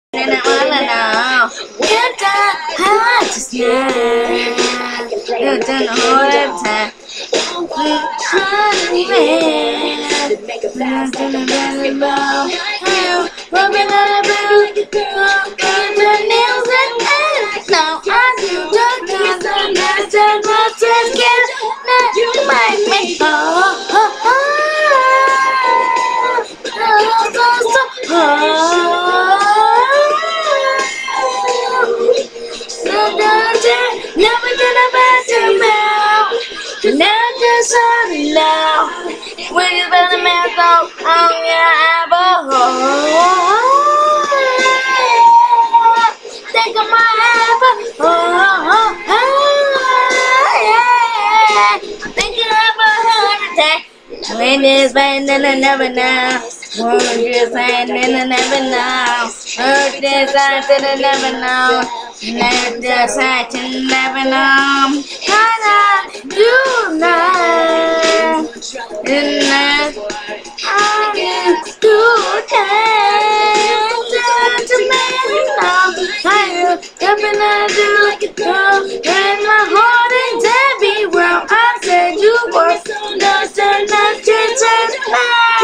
And I wanna know you done how just now. You done the whole time. Rubbing on the blue, the nails and hands. Now I do the dance and what's again. Now you might make never gonna pass your mouth. Now just sorry now. When you put the mask on your eyeball. Think of my eyeball. Think you have a heart attack. When it's bad, then I never know. When you're saying, then I never know. Hurt this side, then I never know. Let the side, you never know. I you know. And I can do that. To me, know. I everything I do. And my heart ain't heavy. Well, I said you were. Not just now.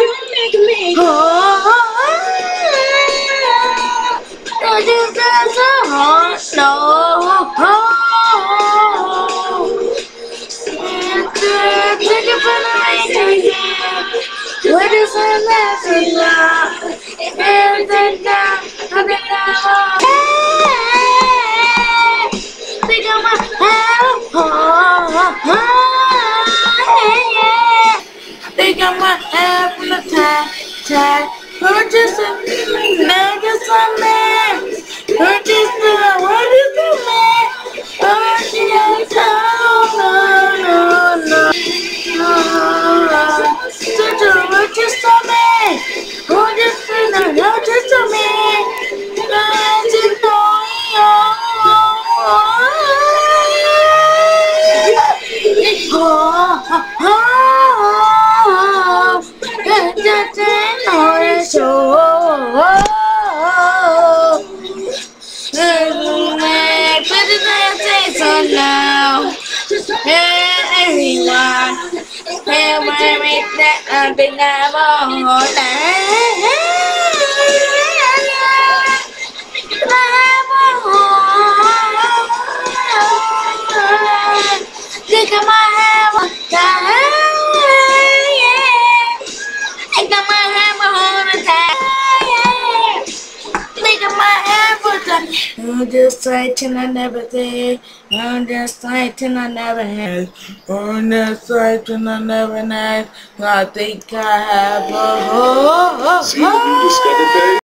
I just got so hard. No. Take it from the rain. What is the lesson now? And then down. Think of my Think I might have from the time. Purchase a nugget some man. Purchase the what is the man? Purchase no. Such a purchase some man. Purchase a man. Purchase now, everyone, make that undeniable. Think I might have a think I might have a heart attack. Think I might have a time. I'm just fighting, I never did. I'm just fighting, I never had. I'm just fighting, I never had. I think I have a